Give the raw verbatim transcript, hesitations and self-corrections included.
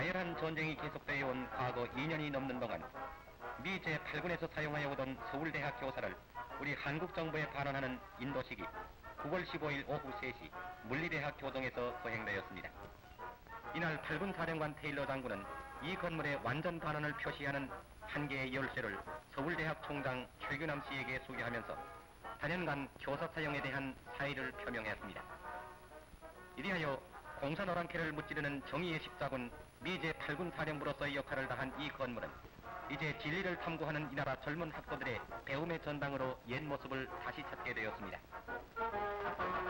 가열한 전쟁이 계속되어 온 과거 이 년이 넘는 동안 미 제팔 군에서 사용하여 오던 서울대학 교사를 우리 한국 정부에 반환하는 인도식이 구월 십오일 오후 세 시 물리대학 교동에서 거행되었습니다. 이날 팔 군 사령관 테일러 장군은 이 건물의 완전 반환을 표시하는 한 개의 열쇠를 서울대학 총장 최규남 씨에게 소개하면서 단연간 교사 사용에 대한 사의를 표명했습니다. 이리하여 공산오랑캐를 무찌르는 정의의 십자군 미 제팔 군 사령부로서의 역할을 다한 이 건물은 이제 진리를 탐구하는 이 나라 젊은 학도들의 배움의 전당으로 옛 모습을 다시 찾게 되었습니다.